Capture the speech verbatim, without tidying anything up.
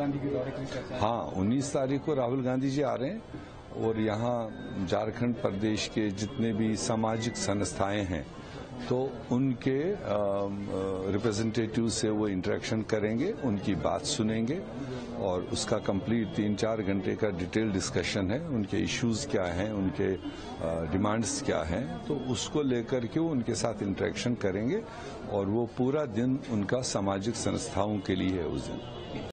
गांधी के दौरे की चर्चा। हाँ, उन्नीस तारीख को राहुल गांधी जी आ रहे हैं और यहाँ झारखंड प्रदेश के जितने भी सामाजिक संस्थाएं हैं तो उनके रिप्रेजेंटेटिव से वो इंटरेक्शन करेंगे, उनकी बात सुनेंगे और उसका कंप्लीट तीन चार घंटे का डिटेल डिस्कशन है। उनके इश्यूज क्या हैं, उनके डिमांड्स क्या हैं, तो उसको लेकर के वो उनके साथ इंटरेक्शन करेंगे और वो पूरा दिन उनका सामाजिक संस्थाओं के लिए है उस दिन।